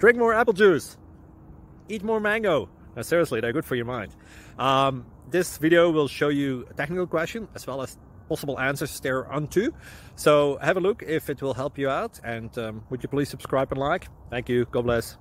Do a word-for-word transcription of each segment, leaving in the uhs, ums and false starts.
Drink more apple juice. Eat more mango. No, seriously, they're good for your mind. Um, this video will show you a technical question as well as possible answers thereunto. So have a look if it will help you out, and um, would you please subscribe and like? Thank you. God bless.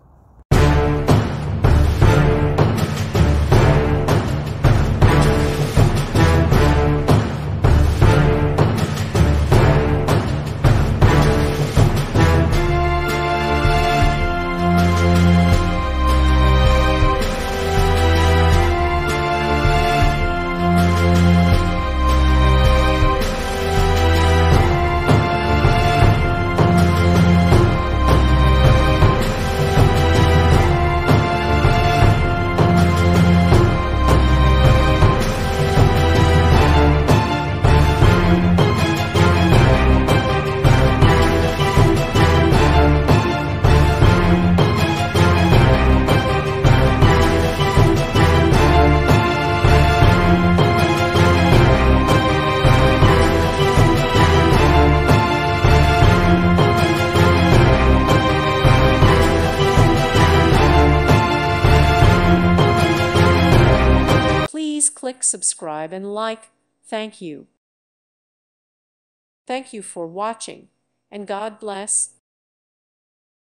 Please click subscribe and like. Thank you. Thank you for watching, and God bless.